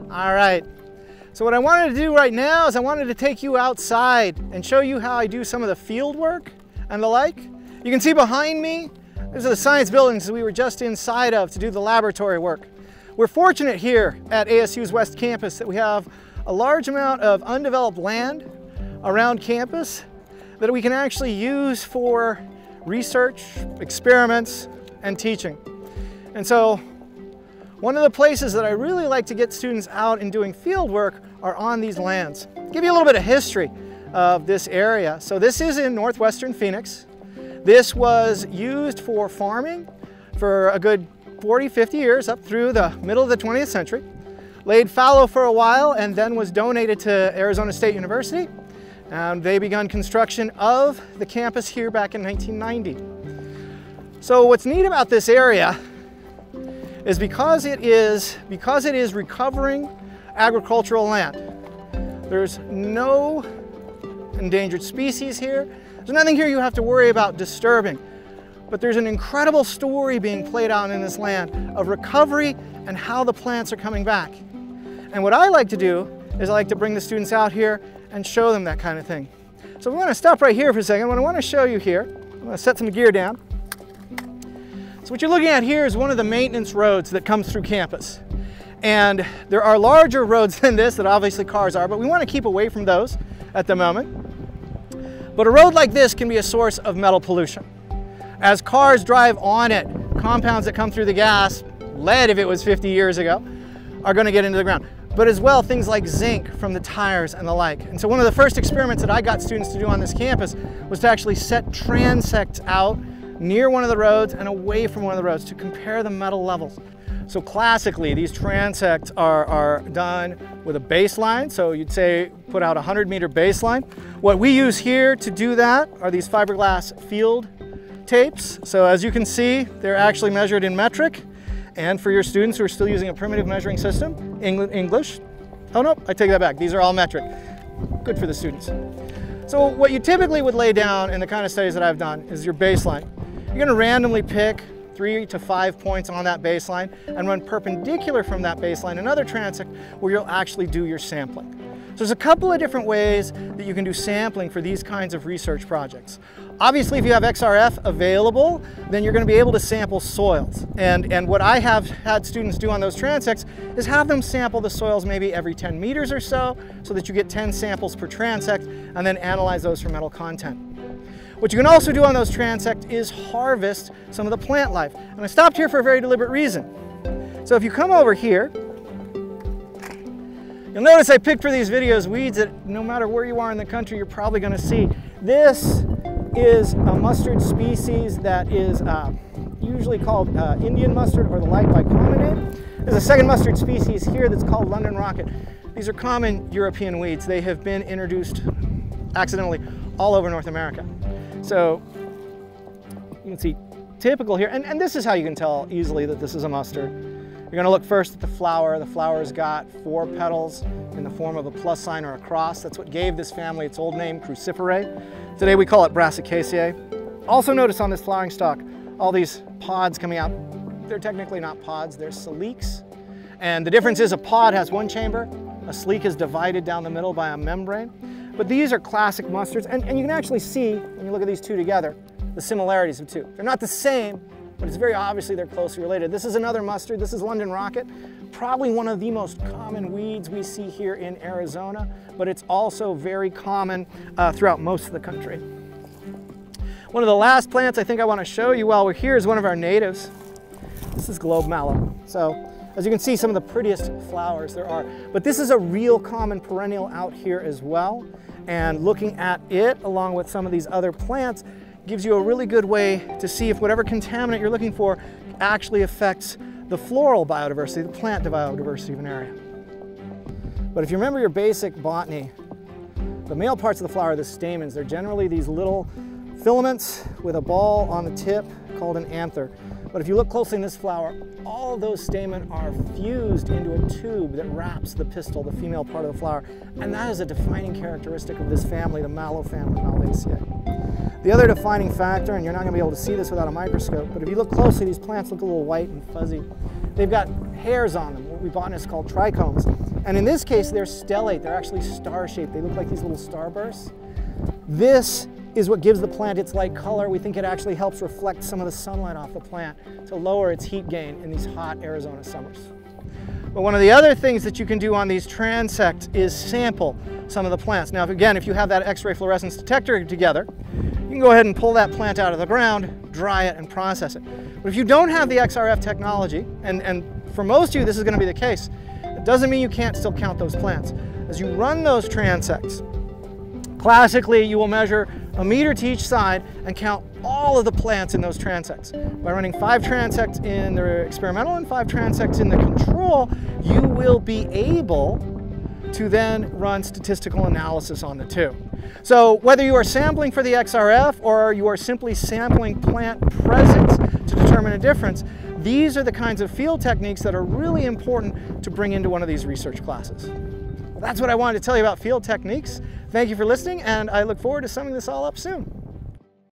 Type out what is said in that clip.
All right. So what I wanted to do right now is I wanted to take you outside and show you how I do some of the field work and the like. You can see behind me, these are the science buildings that we were just inside of to do the laboratory work. We're fortunate here at ASU's West Campus that we have a large amount of undeveloped land around campus that we can actually use for research, experiments, and teaching. And so one of the places that I really like to get students out and doing field work are on these lands. I'll give you a little bit of history of this area. So this is in northwestern Phoenix. This was used for farming for a good 40, 50 years up through the middle of the 20th century. Laid fallow for a while and then was donated to Arizona State University. And they began construction of the campus here back in 1990. So what's neat about this area is because it is recovering agricultural land. There's no endangered species here. There's nothing here you have to worry about disturbing. But there's an incredible story being played out in this land of recovery and how the plants are coming back. And what I like to do is I like to bring the students out here and show them that kind of thing. So we're going to stop right here for a second. What I want to show you here, I'm going to set some gear down. So what you're looking at here is one of the maintenance roads that comes through campus. And there are larger roads than this that obviously cars are, but we want to keep away from those at the moment. But a road like this can be a source of metal pollution. As cars drive on it, compounds that come through the gas, lead if it was 50 years ago, are going to get into the ground. But as well, things like zinc from the tires and the like. And so one of the first experiments that I got students to do on this campus was to actually set transects out near one of the roads and away from one of the roads to compare the metal levels. So classically, these transects are done with a baseline. So you'd say put out a 100-meter baseline. What we use here to do that are these fiberglass field tapes. So as you can see, they're actually measured in metric. And for your students who are still using a primitive measuring system, English, oh no, I take that back. These are all metric. Good for the students. So what you typically would lay down in the kind of studies that I've done is your baseline. You're going to randomly pick 3 to 5 points on that baseline and run perpendicular from that baseline another transect where you'll actually do your sampling. So there's a couple of different ways that you can do sampling for these kinds of research projects. Obviously, if you have XRF available, then you're going to be able to sample soils. And what I have had students do on those transects is have them sample the soils maybe every 10 meters or so that you get 10 samples per transect and then analyze those for metal content. What you can also do on those transects is harvest some of the plant life. And I stopped here for a very deliberate reason. So if you come over here, you'll notice I picked for these videos weeds that no matter where you are in the country, you're probably going to see. This is a mustard species that is usually called Indian mustard or the like by common name. There's a second mustard species here that's called London rocket. These are common European weeds. They have been introduced accidentally all over North America. So you can see typical here, and this is how you can tell easily that this is a mustard. You're going to look first at the flower. The flower's got 4 petals in the form of a plus sign or a cross. That's what gave this family its old name, Cruciferae. Today we call it Brassicaceae. Also notice on this flowering stalk, all these pods coming out. They're technically not pods, they're siliques. And the difference is a pod has 1 chamber, a silique is divided down the middle by a membrane. But these are classic mustards, and you can actually see, when you look at these two together, the similarities of two. They're not the same, but it's very obviously they're closely related. This is another mustard. This is London rocket, probably one of the most common weeds we see here in Arizona, but it's also very common throughout most of the country. One of the last plants I think I want to show you while we're here is one of our natives. This is globe malum. So as you can see, some of the prettiest flowers there are, but this is a real common perennial out here as well. And looking at it along with some of these other plants gives you a really good way to see if whatever contaminant you're looking for actually affects the floral biodiversity, the plant biodiversity of an area. But if you remember your basic botany, the male parts of the flower are the stamens. They're generally these little filaments with a ball on the tip called an anther. But if you look closely in this flower, all of those stamens are fused into a tube that wraps the pistil, the female part of the flower. And that is a defining characteristic of this family, the Malum family, Malvaceae. The other defining factor, and you're not going to be able to see this without a microscope, but if you look closely, these plants look a little white and fuzzy. They've got hairs on them, what we botanists call trichomes. And in this case, they're stellate. They're actually star-shaped. They look like these little starbursts. This is what gives the plant its light color. We think it actually helps reflect some of the sunlight off the plant to lower its heat gain in these hot Arizona summers. But one of the other things that you can do on these transects is sample some of the plants. Now, again, if you have that X-ray fluorescence detector together, you can go ahead and pull that plant out of the ground, dry it, and process it. But if you don't have the XRF technology, and for most of you this is going to be the case, it doesn't mean you can't still count those plants. As you run those transects, classically you will measure a meter to each side and count all of the plants in those transects. By running 5 transects in the experimental and 5 transects in the control, you will be able to then run statistical analysis on the two. So whether you are sampling for the XRF or you are simply sampling plant presence to determine a difference, these are the kinds of field techniques that are really important to bring into one of these research classes. Well, that's what I wanted to tell you about field techniques. Thank you for listening, and I look forward to summing this all up soon.